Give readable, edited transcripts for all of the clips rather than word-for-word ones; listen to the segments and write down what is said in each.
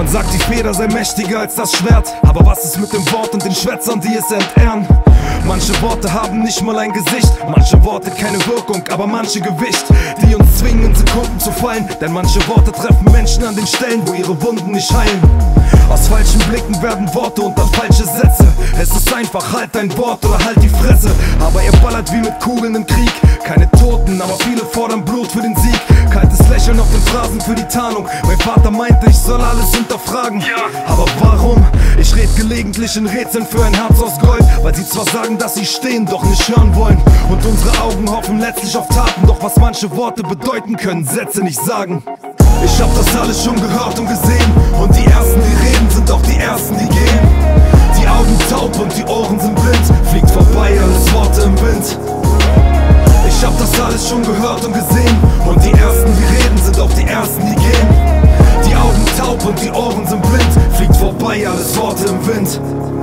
sagt, die Feder sei mächtiger als das Schwert. Aber was ist mit dem Wort und den Schwätzern, die es entehren? Manche Worte haben nicht mal ein Gesicht, manche Worte keine Wirkung, aber manche Gewicht, die uns zwingen, in Sekunden zu fallen. Denn manche Worte treffen Menschen an den Stellen, wo ihre Wunden nicht heilen. Aus falschen Blicken werden Worte und dann falsche Sätze. Es ist einfach, halt dein Wort oder halt die Fresse. Aber ihr ballert wie mit Kugeln im Krieg. Keine Toten, aber viele fordern Blut für den Sieg. Kaltes Lächeln auf den Phrasen für die Tarnung. Mein Vater meinte, ich soll alles hinterfragen. Aber warum? Ich red gelegentlich in Rätseln für ein Herz aus Gold. Weil sie zwar sagen, dass sie stehen, doch nicht hören wollen. Und unsere Augen hoffen letztlich auf Taten. Doch was manche Worte bedeuten können, Sätze nicht sagen. Ich hab das alles schon gehört und gesehen. Und die Ersten, die reden, sind auch die Ersten, die gehen. Die Augen taub und die Ohren sind blind. Fliegt vorbei, alles Worte im Wind. Ich hab das alles schon gehört und gesehen. Und die Ersten, die reden, sind auch die Ersten, die gehen. Die Augen taub und die Ohren sind blind. Fliegt vorbei, alles Worte im Wind.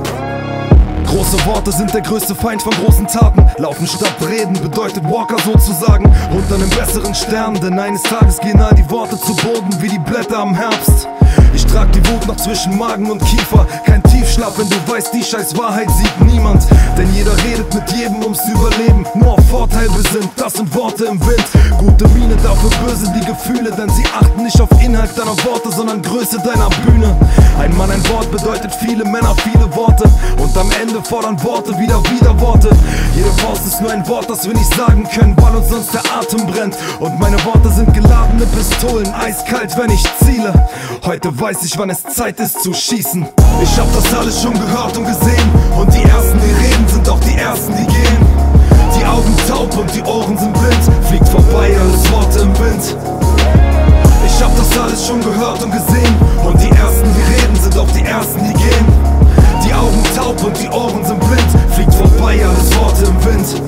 Große Worte sind der größte Feind von großen Taten. Laufen statt reden bedeutet Walker sozusagen. Unter einem besseren Stern, denn eines Tages gehen all die Worte zu Boden wie die Blätter am Herbst. Ich trag die Wut noch zwischen Magen und Kiefer. Kein Tiefschlaf, wenn du weißt, die scheiß Wahrheit sieht niemand. Denn jeder redet mit jedem ums Überleben. Nur auf Vorteil besinnt, das sind Worte im Wind. Gute Miene, dafür böse die Gefühle. Denn sie achten nicht auf Inhalt deiner Worte, sondern Größe deiner Bühne. Ein Mann, ein Wort bedeutet viele Männer, viele Worte. Und am Ende fordern Worte wieder Worte. Jede Faust ist nur ein Wort, das wir nicht sagen können, weil uns sonst der Atem brennt. Und meine Worte sind geladene Pistolen, eiskalt, wenn ich ziele. Heute weiß ich, wann es Zeit ist zu schießen. Ich hab das alles schon gehört und gesehen. Und die Ersten, die reden, sind auch die Ersten, die gehen. Die Augen taub und die Ohren sind blind. Fliegt vorbei, alles Worte im Wind. Ich hab das alles schon gehört und gesehen. Und die Ersten, die reden, sind auch die Ersten, die gehen. Die Augen taub und die Ohren sind blind. Fliegt vorbei, alles Worte im Wind.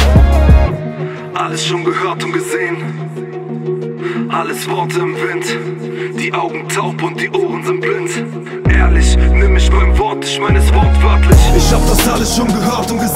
Alles schon gehört und gesehen. Alles Worte im Wind. Die Augen taub und die Ohren sind blind. Ehrlich, nimm mich beim Wort, ich meine es wortwörtlich. Ich hab das alles schon gehört und gesehen.